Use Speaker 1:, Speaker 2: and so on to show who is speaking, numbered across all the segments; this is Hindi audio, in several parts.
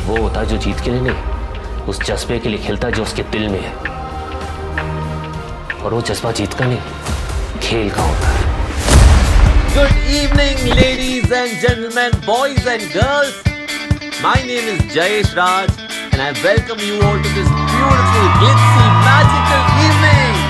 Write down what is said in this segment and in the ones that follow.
Speaker 1: वो होता है जो जीत के लिए नहीं, उस जज्बे के लिए खेलता जो उसके दिल में है। और वो जज्बा जीत का नहीं, खेल का होता है।
Speaker 2: Good evening, ladies and gentlemen, boys and girls. My name is Jayesh Raj, and I welcome you all to this beautiful, glitzy, magical evening.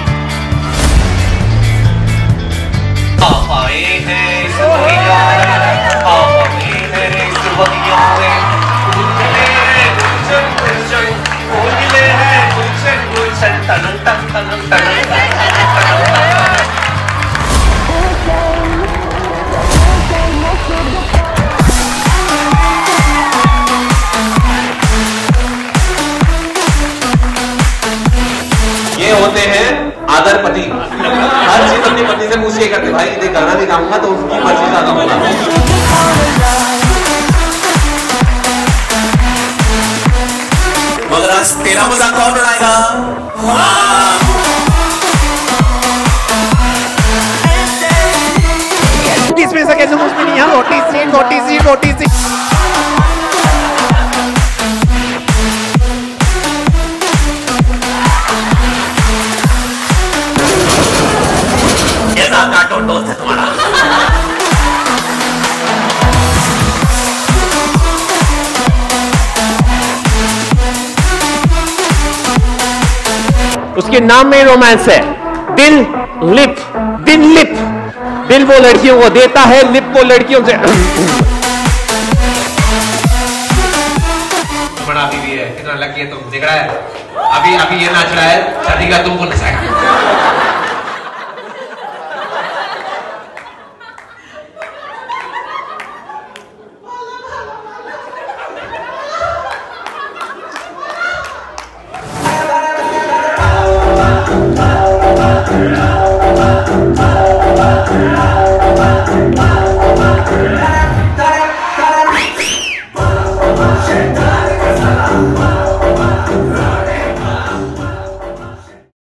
Speaker 3: ये होते हैं आदर पति। हर चीज अपनी पत्नी से पूछ के करते, भाई यदि गाना भी गाऊंगा तो उसकी मर्जी का गाऊंगा। मगर आज तेरा मजाक कौन उड़ाएगा?
Speaker 4: इसमें से कैसे मुझ में नहीं है? रोटी सी
Speaker 3: काटो दोस्त है तुम्हारा।
Speaker 4: उसके नाम में रोमांस है। दिल लिप, दिल वो लड़कियों को देता है, लिप वो लड़कियों से।
Speaker 3: बड़ा बीवी है, कितना लकी है तुम, दिख रहा है। अभी ये नाच रहा है, शादी का तुमको नचाएगा।